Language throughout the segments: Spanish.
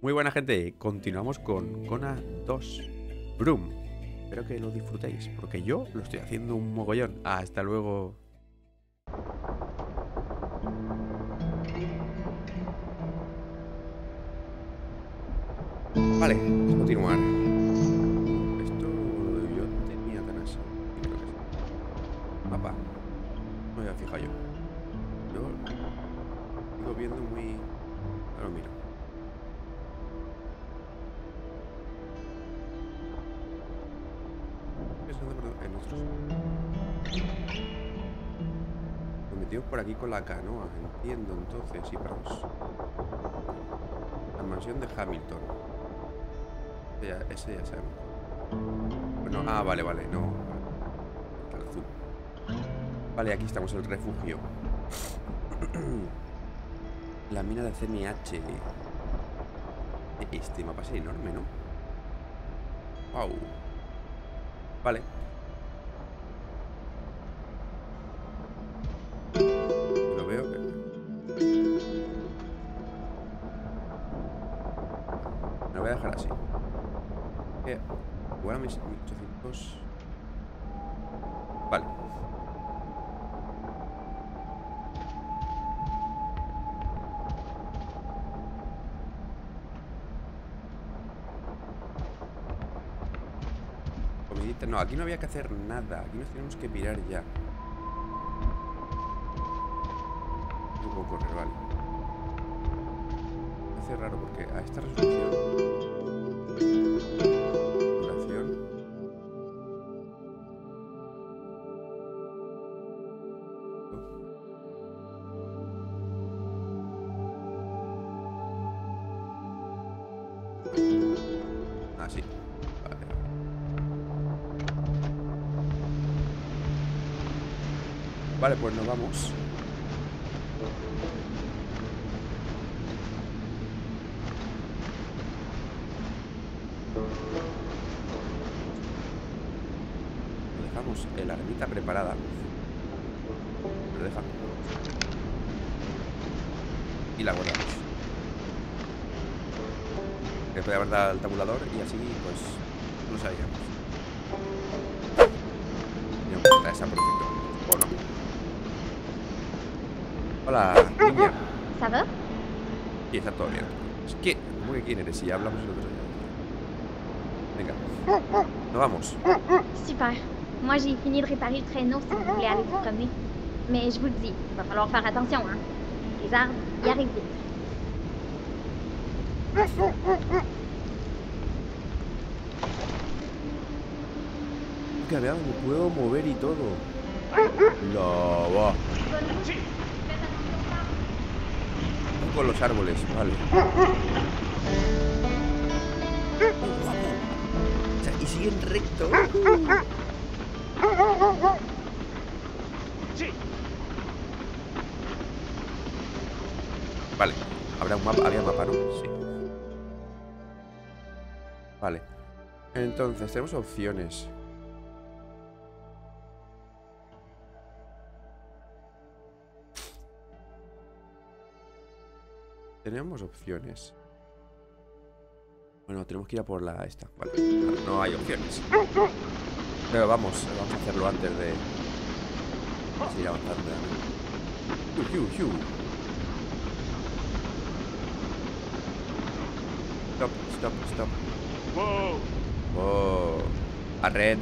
Muy buena gente, continuamos con Kona 2 Broom. Espero que lo disfrutéis, porque yo lo estoy haciendo un mogollón. Hasta luego. Vale, vamos a continuar. Esto yo tenía ganas. Sí, creo que sí. Mapa. No me había fijado yo. Yo sigo viendo muy... Ahora lo miro. En otros... Nos metimos por aquí con la canoa. Entiendo, entonces. Sí, vamos. La mansión de Hamilton. Ese ya sabemos. Bueno, vale, no. Está el azul. Vale, aquí estamos, el refugio. La mina de CMH. Este mapa es enorme, ¿no? Wow. Vale. Lo veo. Me lo voy a dejar así. Igual a mis 1800. Vale. Comidita. No, aquí no había que hacer nada. Aquí nos tenemos que pirar ya. No puedo correr, vale. Me hace raro porque a esta resolución. Duración. Sí. Vale. Vale, pues nos vamos. Dejamos la ermita preparada. Lo dejamos. Y la guardamos. Le puede haber dado al tabulador y así pues no sabíamos. Está esa perfecto. ¿O no? Hola, niña. ¿Ça va? Y está todo bien. Es que, ¿cómo que quién eres? Si ya hablamos el otro día. Venga, nos vamos. Super. Moi, j'ai fini de réparer le traîneau si vous voulez aller vous promener. Mais je vous le dis, il va falloir faire attention, hein. Les arbres, y arrivent vite. Que vean, me puedo mover y todo. La va. Con los árboles, vale. O sea, y siguen recto. Vale, habrá un mapa, había mapa, ¿no? Sí. Vale. Entonces, tenemos opciones. Tenemos opciones. Bueno, tenemos que ir a por la esta. Vale, no hay opciones. Pero vamos a hacerlo antes de seguir avanzando. Stop. Wow. A red.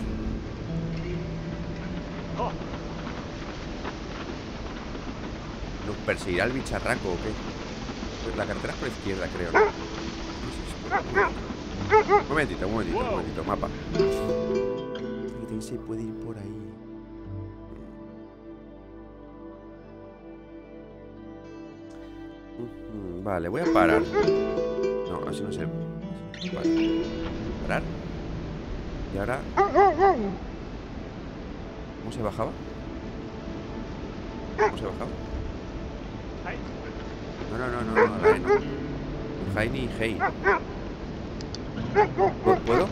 ¿Nos perseguirá el bicharraco o qué? Pues la carretera es por la izquierda, creo, ¿no? Un momentito, mapa. Se puede ir por ahí. Vale, voy a parar. No, así no sé. Vale. Parar. Y ahora... ¿Cómo se bajaba? No, la E no. High ni hey. ¿Puedo?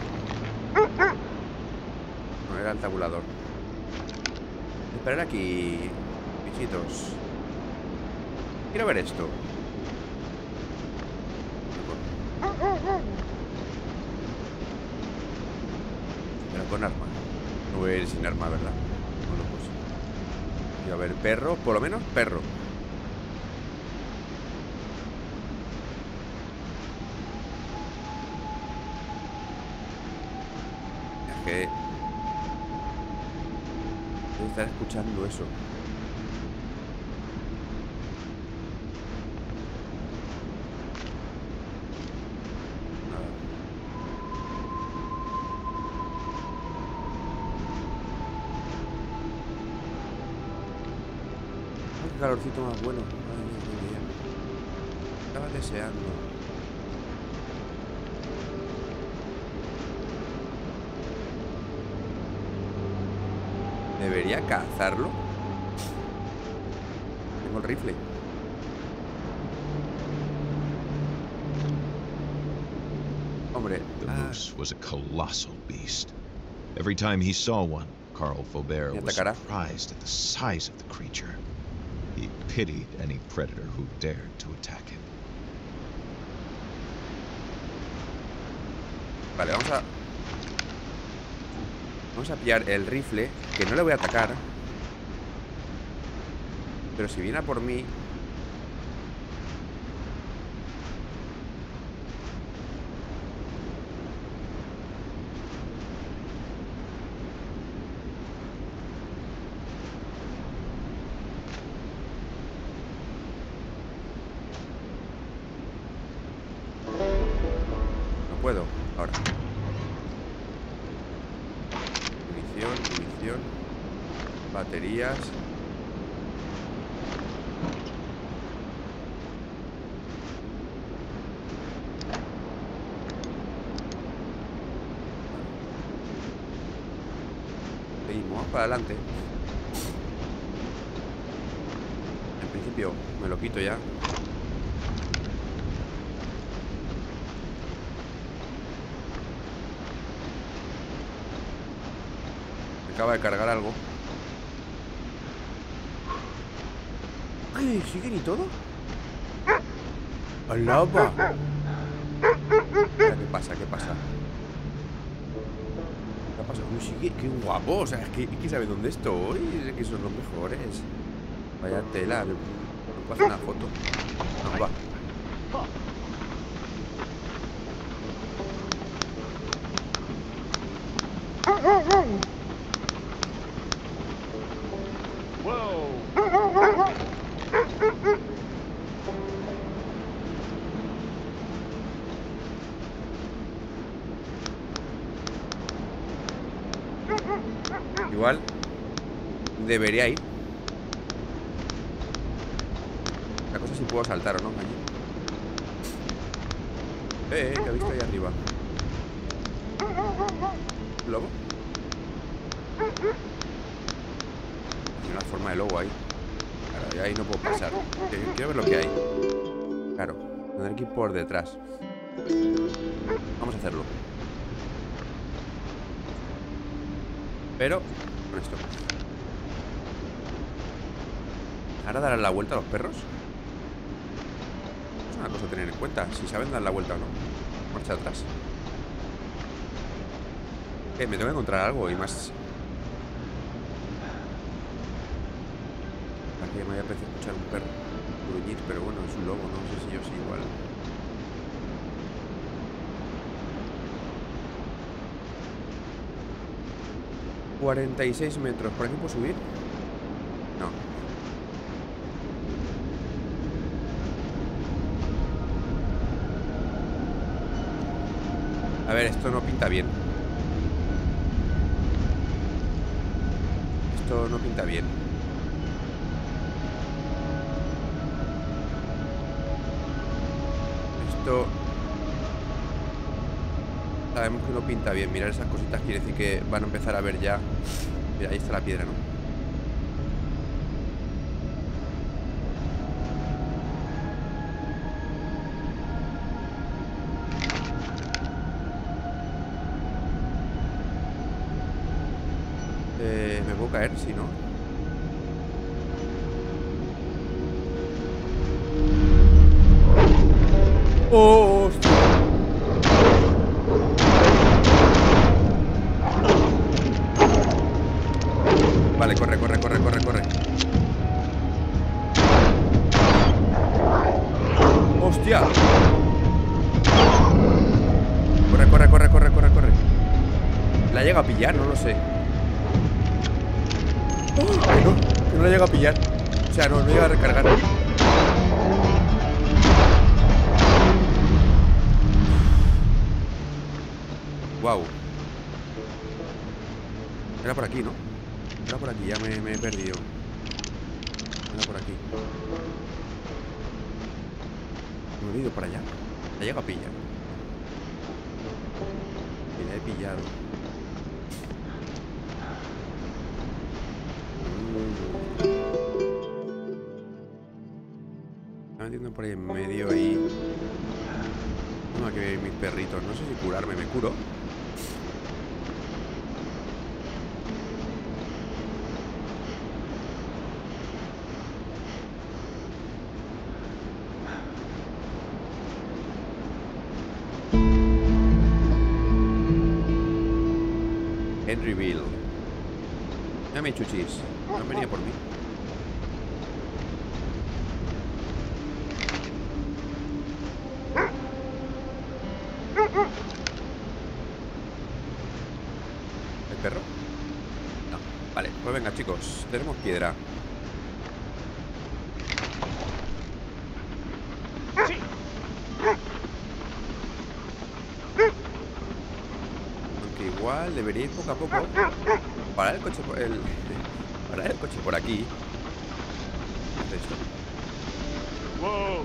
No, era el tabulador. Esperar aquí, bichitos. Quiero ver esto. con arma. No voy a ir sin arma, ¿verdad? Bueno, pues. Y a ver, perro, por lo menos perro. Es que... debe estar escuchando eso. Qué calorcito más bueno. Ay, Dios mío. Estaba deseando. ¿Debería cazarlo? Tengo el rifle. Hombre. The moose was a colossal beast. Every time he saw one, Carl Faubert was surprised at the size of the creature. He pitied any predator who dared to attack him. Vale, vamos a pillar el rifle, que no le voy a atacar. Pero si viene a por mí... No puedo, ahora. Munición. Baterías. Seguimos para adelante. En principio me lo quito ya. Me acaba de cargar algo. ¡Ay! ¿Siguen y todo? ¡Alaba! ¿Qué pasa? ¿Qué pasa? ¿Qué ha pasado? Uy, sigue, qué guapo. O sea, es que sabe dónde estoy. Es que son los mejores. Vaya tela. No puedo hacer una foto. No, va. Igual debería ir. La cosa es si puedo saltar o no allí. Que ha visto ahí arriba. ¿Lobo? Hay una forma de lobo ahí. Claro, y ahí no puedo pasar. Quiero ver lo que hay. Claro, tendré que ir por detrás. Vamos a hacerlo. Pero con esto. ¿Ahora darán la vuelta a los perros? Es una cosa a tener en cuenta. Si saben dar la vuelta o no. Marcha atrás. Me tengo que encontrar algo y más. Aquí me había parecido escuchar un perro gruñir, pero bueno, es un lobo, no sé si yo sí igual. $46 metros. ¿Por aquí puedo subir? No. A ver, esto no pinta bien. Esto no pinta bien. Esto... Sabemos que no pinta bien. Mirar esas cositas quiere decir que van a empezar a ver ya. Mira, ahí está la piedra, ¿no? Me puedo caer, si no. ¡Oh! ¡Hostia! Vale, corre. ¡Hostia! Corre. ¿La llega a pillar? No lo sé. Que no la llega a pillar. O sea, no llega a recargar. Wow. Era por aquí, ¿no? Era por aquí, ya me he perdido. Era por aquí. Me he ido para allá. La llega a pillar. Y la he pillado. Estaba metiendo por ahí en medio y... No, aquí hay mis perritos. No sé si curarme. ¿Me curo? Henryville. Dame chuchis. No venía por mí. ¿El perro? No. Vale, pues venga chicos. Tenemos piedra. Igual debería ir poco a poco. Parar el coche por aquí. ¿Qué es esto? Wow.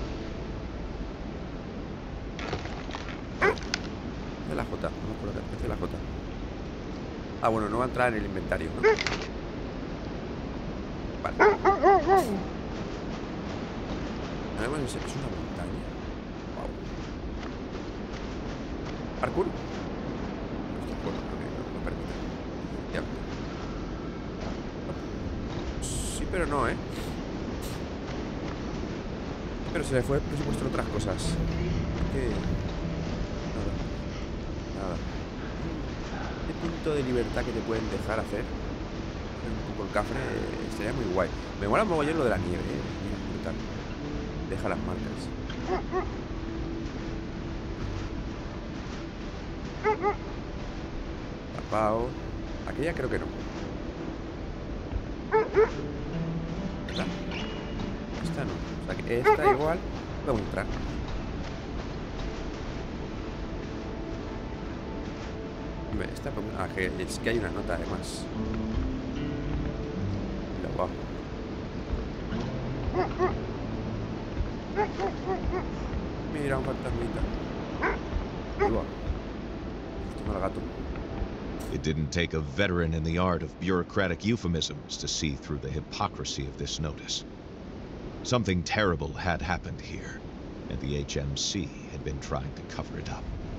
De la J. Vamos por acá. ¿Qué hace la J? Ah, bueno, no va a entrar en el inventario, ¿no? Vale. Además es una montaña. Wow. Parkour. Sí, pero no, ¿eh? Pero se le fue el presupuesto en otras cosas. ¿Qué? Nada. ¿Qué punto de libertad que te pueden dejar hacer? Un poco el cafre estaría muy guay. Me mola mogollón lo de la nieve, ¿eh? Brutal. Deja las marcas. Tapao. Aquella creo que no. ¿Verdad? Esta no. O sea que esta igual podemos entrar. Hombre, esta... Ah, que es que hay una nota además. Mira, abajo. Mira, un fantasmita. Uy, esto mal gato. It didn't take a veteran in the art of bureaucratic euphemisms to see through the hypocrisy of this notice. Something terrible had happened here, and the HMC had been trying to cover it up.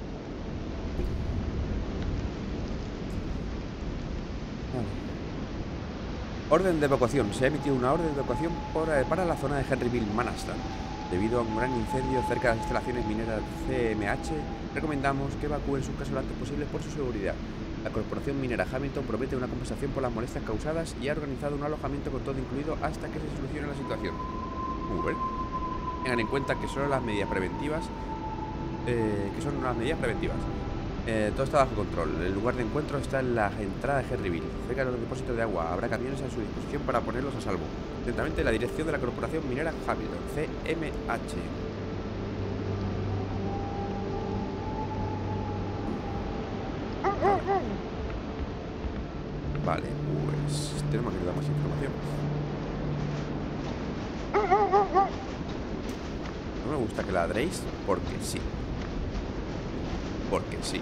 Orden de evacuación. Se ha emitido una orden de evacuación para la zona de Henryville, Manhattan. Debido a un gran incendio cerca de las instalaciones mineras CMH, recomendamos que evacúen sus casas lo antes posible por su seguridad. La corporación minera Hamilton promete una compensación por las molestias causadas y ha organizado un alojamiento con todo incluido hasta que se solucione la situación. Muy bien. Tengan en cuenta que son las medidas preventivas. Todo está bajo control. El lugar de encuentro está en la entrada de Henryville, cerca de los depósitos de agua. Habrá camiones a su disposición para ponerlos a salvo. Atentamente, la dirección de la corporación minera Hamilton, CMH. Vale, pues tenemos que dar más información. No me gusta que ladréis porque sí. Porque sí.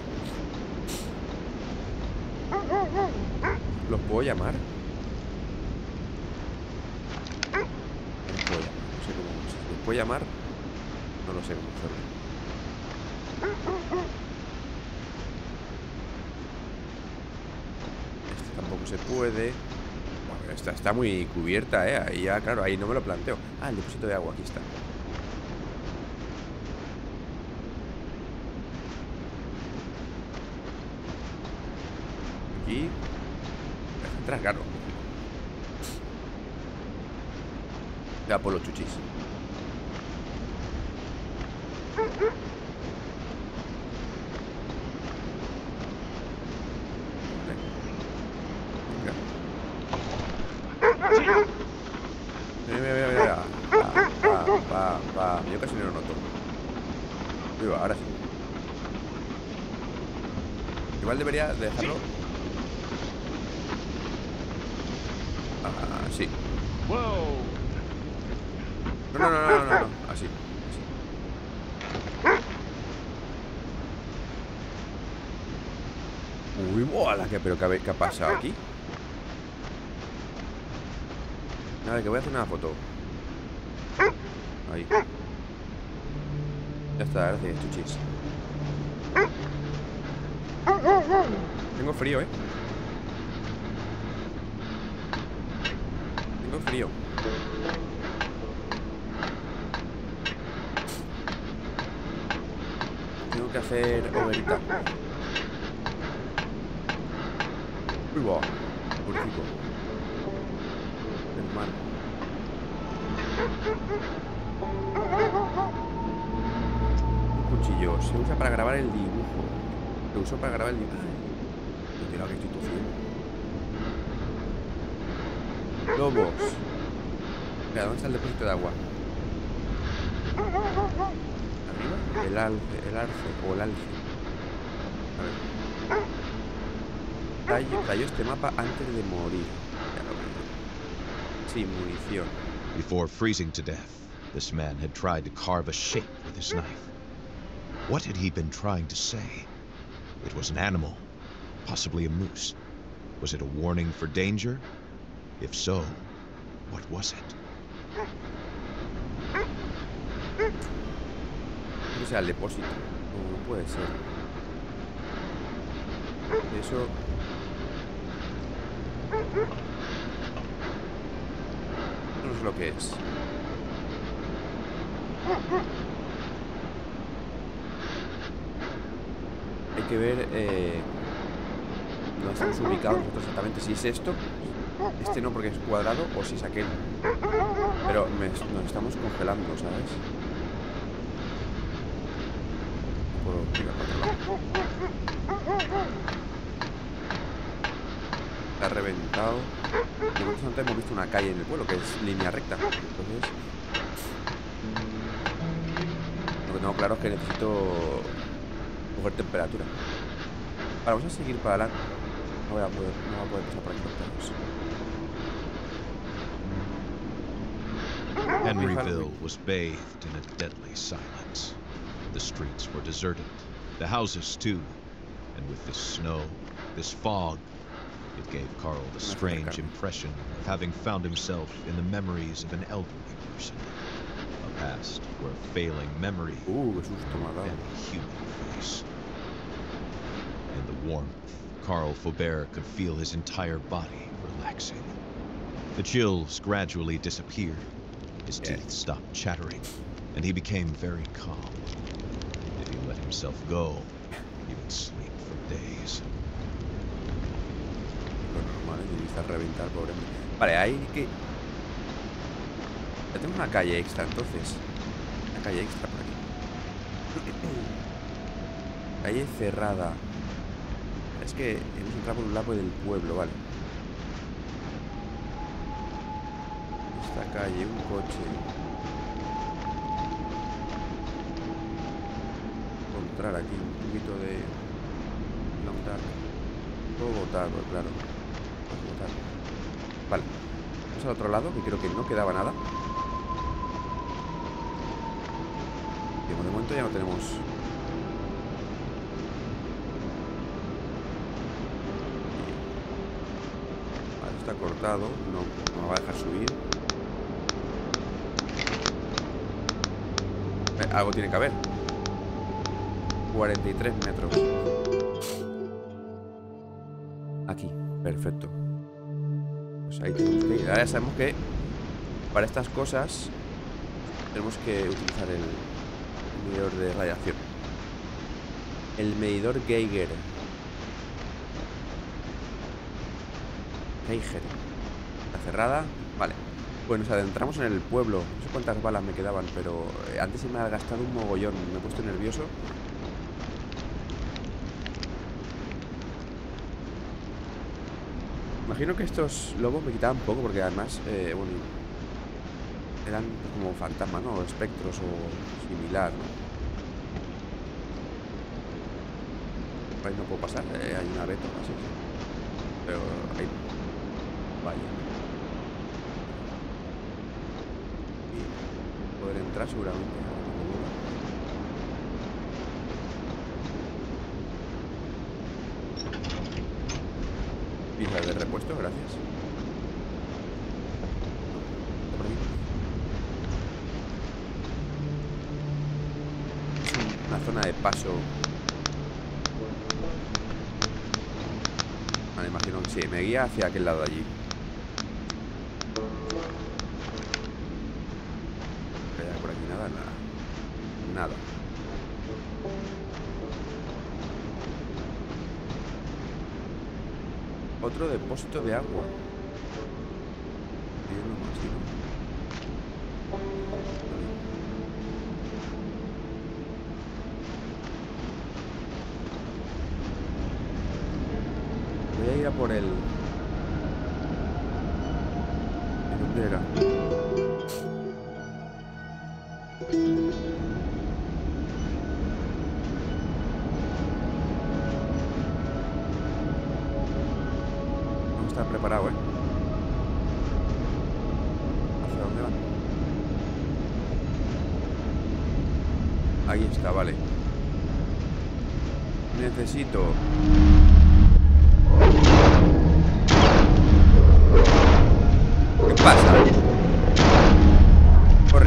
¿Los puedo llamar? No sé cómo. ¿Los puedo llamar? No lo sé cómo hacerlo. Tampoco se puede. Bueno, esta está muy cubierta, ¿eh? Ahí ya, claro, ahí no me lo planteo. Ah, el depósito de agua, aquí está. Aquí. Deja entrar, claro. Ya por los chuchis. Mira. Yo casi no lo noto. Uy, ahora sí. Igual debería dejarlo. Sí. No. Así. Uy, bola, pero ¿qué ha pasado aquí? Nada, que voy a hacer una foto. Ahí. Ya está, gracias, chuchis. Tengo frío, ¿eh? Tengo frío. Tengo que hacer overita. Uy, va. Purifico. Hermano. Un cuchillo. Se usa para grabar el dibujo. Se usó para grabar el dibujo. Ay, mira que institución. Lobos. Mira, ¿dónde está el depósito de agua? Arriba. El arce o el alce. A ver. Talló este mapa antes de morir. Sí, munición. Before freezing to death, this man had tried to carve a shape with his knife. What had he been trying to say? It was an animal, possibly a moose. Was it a warning for danger? If so, what was it? O sea, el depósito. No puede ser. Eso. No sé lo que es. Hay que ver dónde estamos ubicados nosotros exactamente. Si es esto. Este no, porque es cuadrado. O si es aquel. Pero nos estamos congelando, ¿sabes? No puedo tirar para otro lado. Está reventado. Nosotros antes hemos visto una calle en el pueblo que es línea recta. Entonces, lo que tengo claro es que necesito coger temperatura. Vale, vamos a seguir para adelante. No voy a poder pasar por aquí. Henryville was bathed in a deadly silence. The streets were deserted, the houses too, and with this snow, this fog, it gave Carl the strange impression of having found himself in the memories of an elderly person. A past where failing memory and a human face. In the warmth, Carl Faubert could feel his entire body relaxing. The chills gradually disappeared. His teeth stopped chattering, and he became very calm. If he let himself go, he would sleep for days. Vale, hay que... Ya tenemos una calle extra, entonces. Una calle extra por aquí. Calle cerrada. Es que hemos entrado por un lado del pueblo, vale. Esta calle, un coche. Encontrar aquí un poquito de... Long puedo botar, claro. Vale, vamos al otro lado, que creo que no quedaba nada. De momento ya no tenemos. Vale, está cortado. No me va a dejar subir. Algo tiene que haber. 43 metros. Aquí, perfecto. Pues ahí tenemos que ir. Ahora ya sabemos que para estas cosas tenemos que utilizar el medidor de radiación. El medidor Geiger. Está cerrada. Vale. Pues nos adentramos en el pueblo. No sé cuántas balas me quedaban, pero antes se me ha gastado un mogollón. Me he puesto nervioso. Imagino que estos lobos me quitaban poco, porque además, bueno, eran como fantasmas, ¿no? O espectros o similar, ¿no? Por ahí no puedo pasar, hay una veto, así. Pero ahí... Vaya. Y poder entrar seguramente. Pizza de repuesto, gracias. Por aquí. Es una zona de paso. Vale, imagino que sí, me guía hacia aquel lado de allí. Por aquí nada, nada. Nada. Otro depósito de agua. Y uno más, ¿sí, no? Voy a ir a por el... ¿Dónde era? No está preparado, ¿eh? ¿Hacia dónde van? Ahí está, vale. Necesito... ¿Qué pasa? Corre.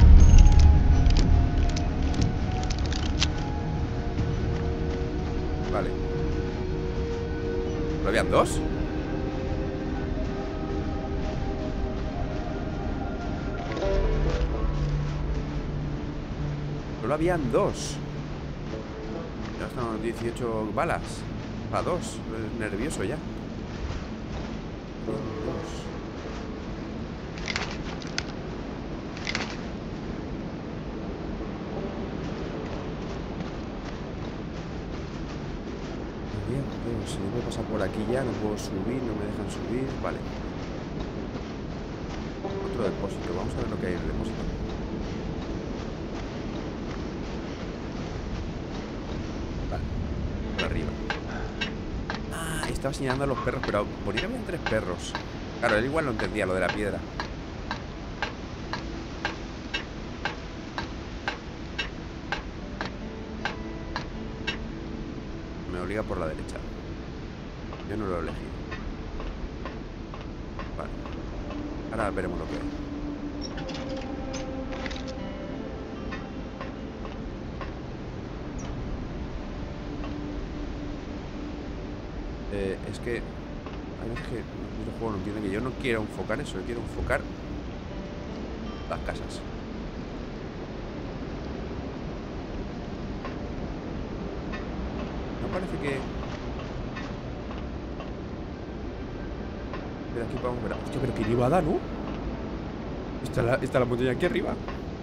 Vale. ¿Lo habían dos? Solo habían dos. Ya están 18 balas. A dos. Es nervioso ya. Si no puedo pasar por aquí ya, no puedo subir, no me dejan subir. Vale. Otro depósito. Vamos a ver lo que hay en el depósito. Vale. Por arriba. Ah, estaba señalando a los perros, pero por ir habían 3 perros. Claro, él igual no entendía lo de la piedra. Me obliga por la derecha. Yo no lo he elegido. Vale. Ahora veremos lo que hay. Es que hay veces que el juego no entiende que yo no quiero enfocar eso, yo quiero enfocar las casas. No parece que... De aquí podemos ver... Hostia, pero qué nevada, ¿no? Está la montaña aquí arriba.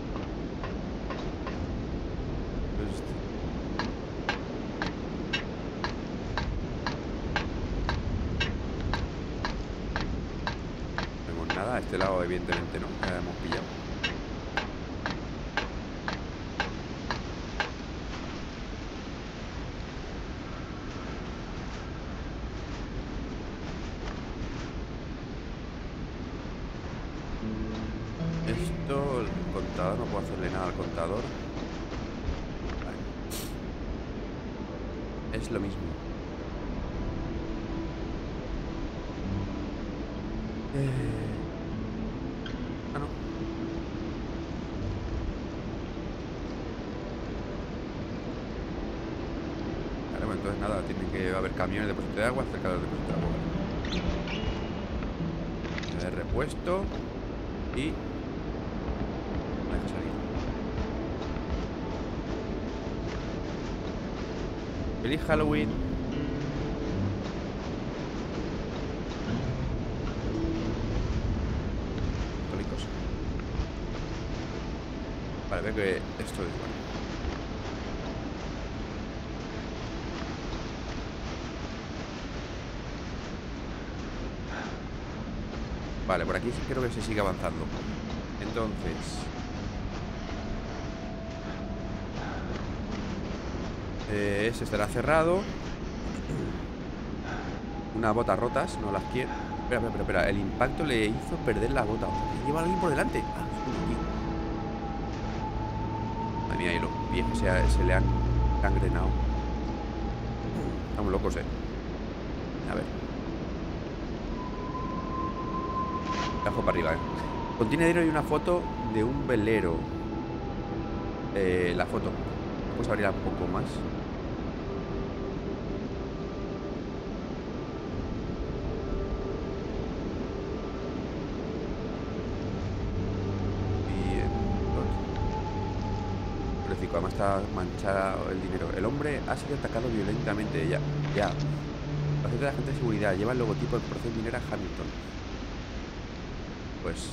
No vemos nada. A este lado, evidentemente, no. Ya hemos pillado. Esto, el contador, no puedo hacerle nada al contador. Vale. Es lo mismo. Ah, no. Vale, bueno, entonces nada, tienen que haber camiones de depósito de agua cerca del depósito de agua. De repuesto y... deja salir. ¡Feliz Halloween! Vale, veo que esto es bueno. Vale, por aquí creo que se sigue avanzando. Entonces... este estará cerrado. Unas botas rotas, no las quiero. Espera. El impacto le hizo perder la bota. Lleva a alguien por delante. Ah, madre mía, y los pies se le han gangrenado. Estamos locos, A ver. Bajo para arriba, Contiene dinero y una foto de un velero. La foto. Vamos a abrirla un poco más. Además está manchado el dinero. El hombre ha sido atacado violentamente. Ya. La gente de agente de seguridad lleva el logotipo de Corporación Minera Hamilton. Pues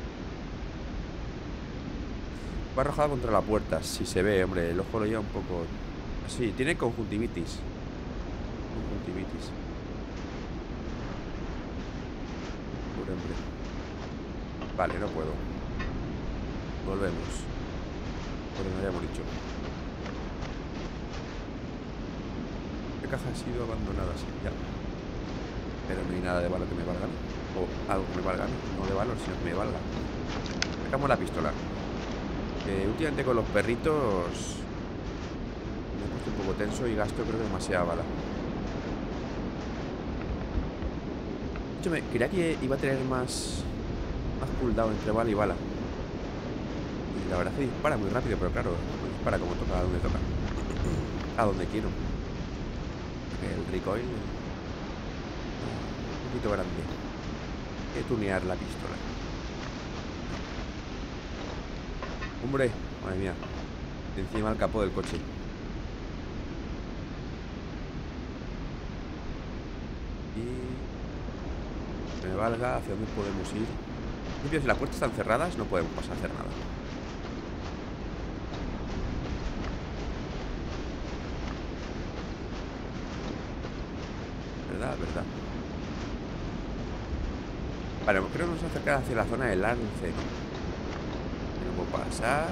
va arrojado contra la puerta. Si se ve, hombre, el ojo lo lleva un poco así. Tiene conjuntivitis. Pobre hombre. Vale, no puedo. Volvemos. Por donde habíamos dicho. La caja ha sido abandonada, sí, ya. Pero no hay nada de valor que me valga. O algo que me valga, no de valor, sino que me valga. Sacamos la pistola. Últimamente con los perritos me he puesto un poco tenso y gasto creo que demasiada bala. De hecho, creía que iba a tener más cooldown entre bala y bala. La verdad es que dispara muy rápido, pero claro, no dispara como toca, a donde toca. A donde quiero. El recoil un poquito grande. Hay que tunear la pistola. Hombre, madre mía. Encima el capó del coche. Y... me valga hacia dónde podemos ir. Si las puertas están cerradas, no podemos pasar a hacer nada. ¿Verdad? Vale, creo que nos vamos a acercar hacia la zona del arce, ¿no? No puedo pasar.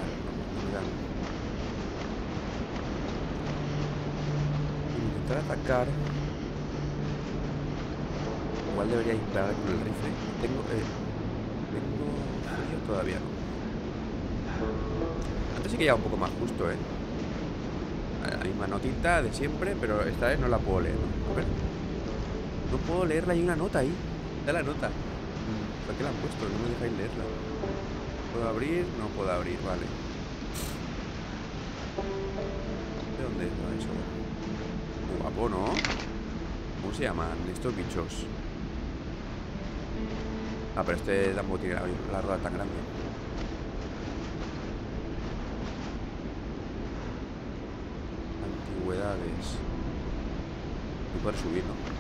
Intentar atacar. Igual debería disparar con el rifle. Tengo frío todavía, ¿no? Antes sí que ya un poco más justo, La misma notita de siempre, pero esta vez no la puedo leer, ¿no? A ver. No puedo leerla, hay una nota ahí. Está la nota. ¿Por qué la han puesto? No me dejáis leerla. ¿Puedo abrir? No puedo abrir, vale. ¿De dónde es eso? Guapo, ¿no? ¿Cómo se llaman estos bichos? Ah, pero este tampoco tiene la rueda tan grande. Antigüedades. No poder subir, ¿no?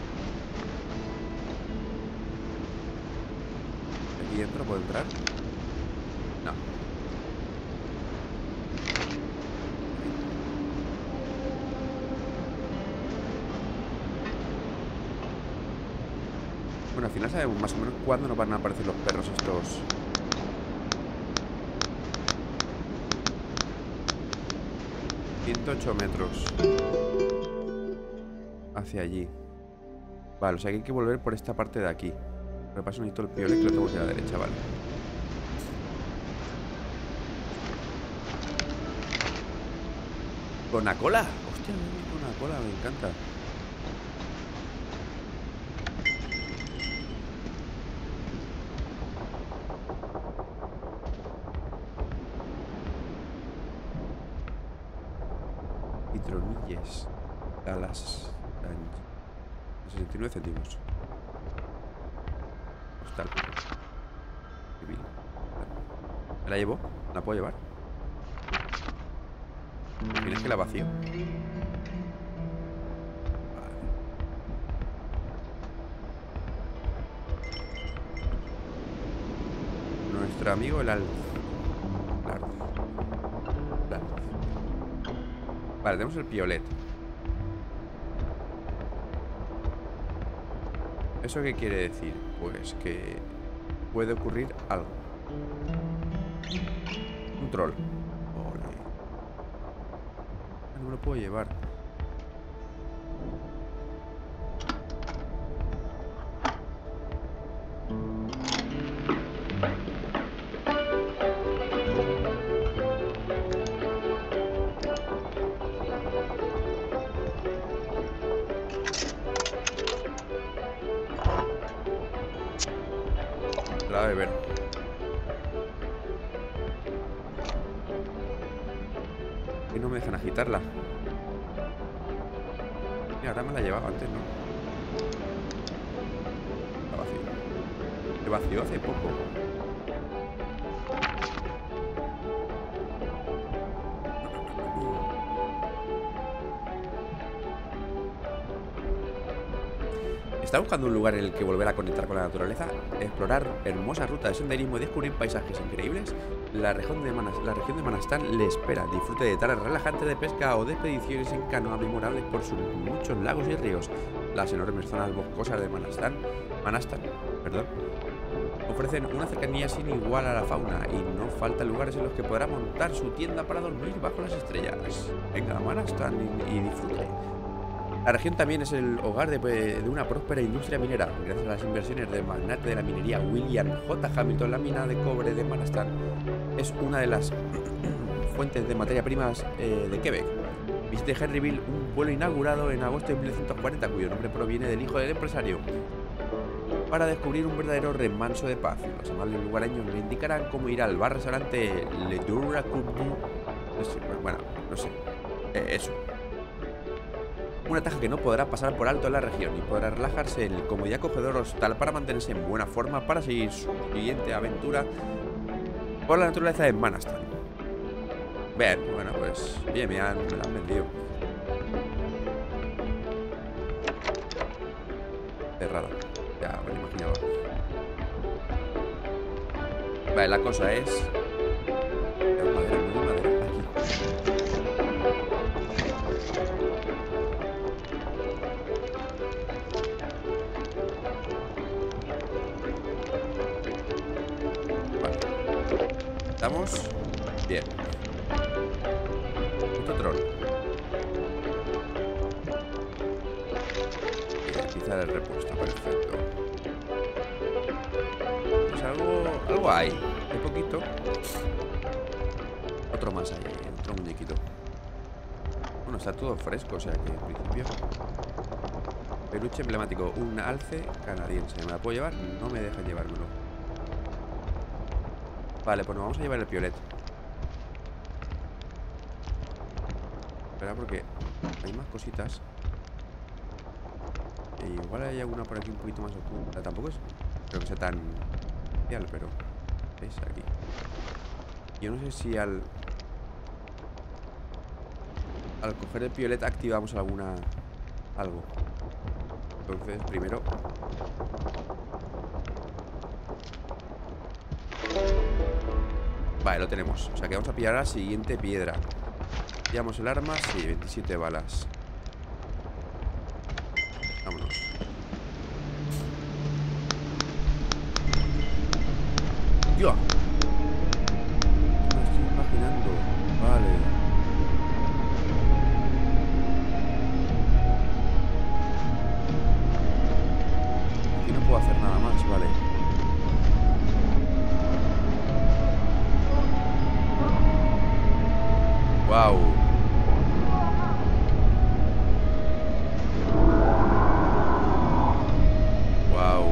¿Aquí dentro puedo entrar? No. Bueno, al final sabemos más o menos cuándo nos van a aparecer los perros estos. ...108 metros... hacia allí. Vale, o sea que hay que volver por esta parte de aquí. Pero paso necesito el piolet que lo tengo que ir a la derecha, vale. ¿Con la cola? Hostia, con la cola, me encanta. Citronillas. Alas. 69 céntimos. Hostal. ¿Me la llevo? ¿La puedo llevar? ¿Tienes que la vacío? Vale. Nuestro amigo el alce. Claro. Vale, tenemos el piolet. ¿Eso qué quiere decir? Pues que puede ocurrir algo. Un troll. Ole. No me lo puedo llevar. La de ver. Y no me dejan agitarla. Mira, ahora me la llevaba antes, ¿no? Está vacío. Se vació hace poco. ¿Está buscando un lugar en el que volver a conectar con la naturaleza? Explorar hermosas rutas de senderismo y descubrir paisajes increíbles. La región de Manastán le espera. Disfrute de tardes relajantes de pesca o de expediciones en canoa memorables por sus muchos lagos y ríos. Las enormes zonas boscosas de Manastán, ofrecen una cercanía sin igual a la fauna y no faltan lugares en los que podrá montar su tienda para dormir bajo las estrellas. Venga a Manastán y disfrute. La región también es el hogar de una próspera industria minera. Gracias a las inversiones del magnate de la minería William J. Hamilton, la mina de cobre de Manastán es una de las fuentes de materia primas de Quebec. Visite Henryville, un pueblo inaugurado en agosto de 1940, cuyo nombre proviene del hijo del empresario, para descubrir un verdadero remanso de paz. Los amables lugareños le indicarán cómo ir al bar-restaurante Le Duracubu. No sé. Eso. Un ataque que no podrá pasar por alto en la región y podrá relajarse en el cómodo y acogedor hostal para mantenerse en buena forma para seguir su siguiente aventura por la naturaleza de Manastán. Bien, bueno, pues bien, me la han vendido. Cerrada. Ya me lo imaginaba. Vale, la cosa es... madera. Estamos bien. Otro troll. Quizá el repuesto, perfecto. Pues algo hay. Hay poquito. Otro más ahí, otro muñequito. Bueno, está todo fresco, o sea que en principio. Peluche emblemático, un alce canadiense. ¿Me la puedo llevar? No me dejan llevármelo. Vale, pues nos vamos a llevar el piolet. Espera, porque hay más cositas. E igual hay alguna por aquí un poquito más oculta. Tampoco es... creo que sea tan especial, pero... ¿veis? Aquí. Yo no sé si al coger el piolet activamos algo. Entonces, primero... Vale, lo tenemos. O sea que vamos a pillar a la siguiente piedra. Pillamos el arma. Sí, 27 balas. Vámonos. ¡Dios! Me estoy imaginando. Vale. Aquí no puedo hacer nada más, vale. Wow. Wow.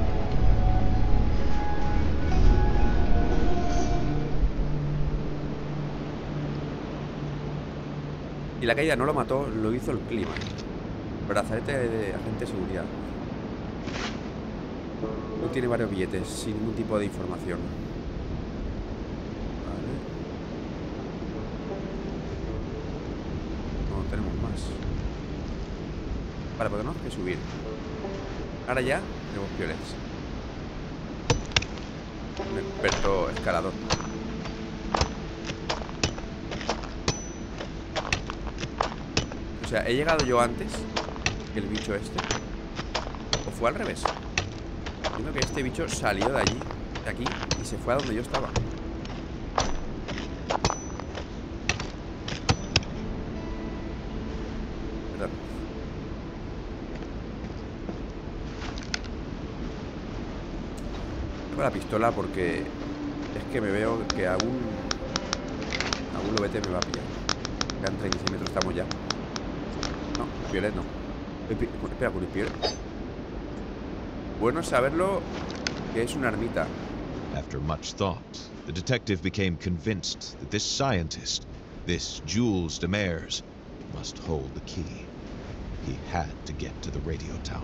Y la caída no lo mató, lo hizo el clima. Brazalete de agente de seguridad. No tiene varios billetes, sin ningún tipo de información. Vale, pues tenemos que subir. Ahora ya tenemos piolets. Un experto escalador. sea, ¿he llegado yo antes que el bicho este? ¿O fue al revés? Entiendo que este bicho salió de allí, de aquí, y se fue a donde yo estaba. Perdón. Tengo la pistola porque es que me veo que algún lobete me va a pillar. Quedan 36 metros, estamos ya. No, Violet no. Espera, con el Violet. Bueno saberlo que es una ermita. After much thought, the detective became convinced that this scientist, this Jules Demers, must hold the key. He had to get to the radio tower.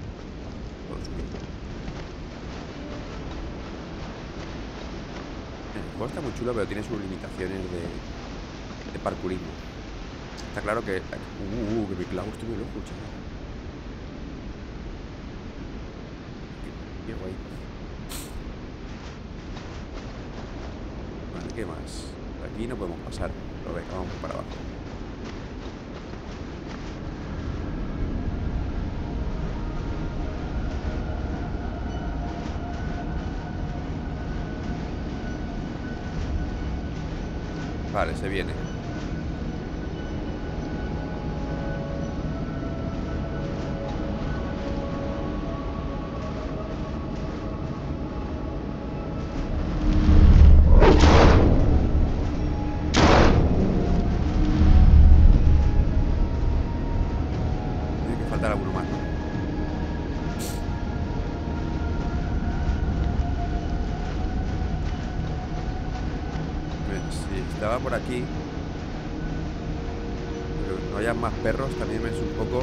El juego está muy chulo, pero tiene sus limitaciones de parkourismo. Está claro que... que me clavo, estoy muy loco, chaval. Qué guay. Vale, ¿qué más? Por aquí no podemos pasar. Pero venga, vamos para abajo. Vale, se viene. Tiene que faltar alguno más, ¿no? Si estaba por aquí, pero no haya más perros, también me es un poco...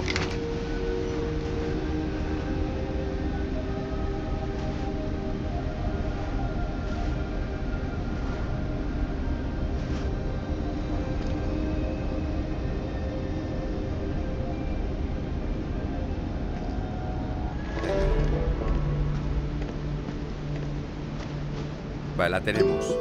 Vale, la tenemos.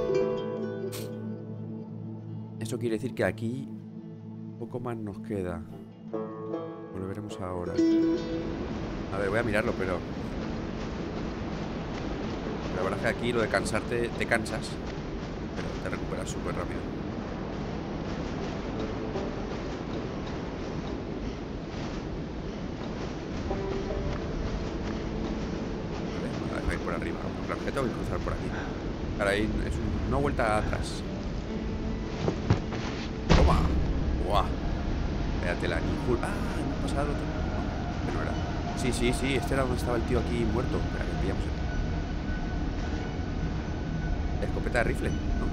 Eso quiere decir que aquí poco más nos queda. Lo veremos ahora. A ver, voy a mirarlo, pero la verdad es que aquí lo de cansarte, te cansas, pero te recuperas súper rápido. Vale, vamos a ir por arriba. Claro que tengo que cruzar por aquí. Ahora ahí es una vuelta atrás. ¡Toma! ¡Buah! Espérate, la Nihul. ¡Ah! ¿Me ha pasado otro? No, que no era. Sí, sí, sí. Este era donde estaba el tío aquí muerto. Espera, que pillamos. Escopeta de rifle. No.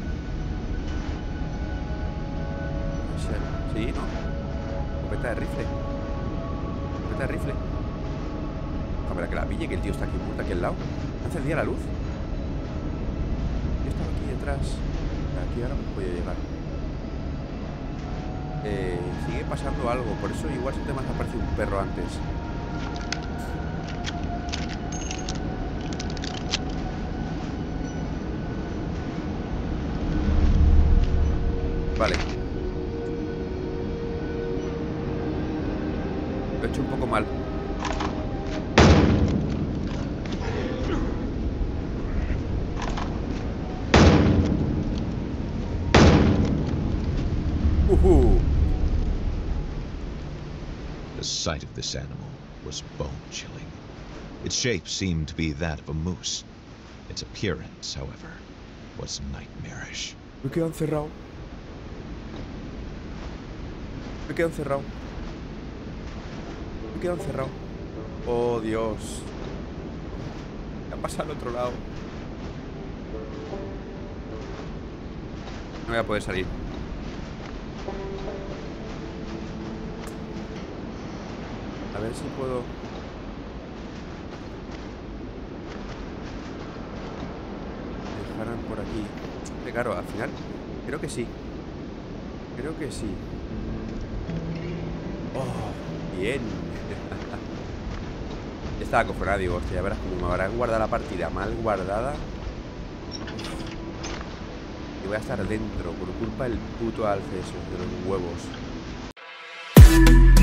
Sí, no. Escopeta de rifle. Escopeta de rifle. Espera, que la pille, que el tío está aquí muerto, aquí al lado. ¿Me encendía la luz? Yo estaba aquí detrás. Aquí ahora no puedo llegar. Sigue pasando algo. Por eso igual se te me ha aparecido un perro antes. Vale. Lo he hecho un poco mal. The sight of this animal was bone-chilling. Its shape seemed to be that of a moose. Its appearance, however, was nightmarish. Me quedo encerrado. Me quedo encerrado. Me quedo encerrado. Oh, Dios. ¿Qué ha pasado al otro lado? No voy a poder salir. A ver si puedo... dejaran por aquí. Claro, al final creo que sí. Creo que sí. Oh, bien. Estaba acojonado, digo, hostia, ya verás como me habrán guardado la partida mal guardada. Y voy a estar dentro por culpa del puto alce esos de los huevos.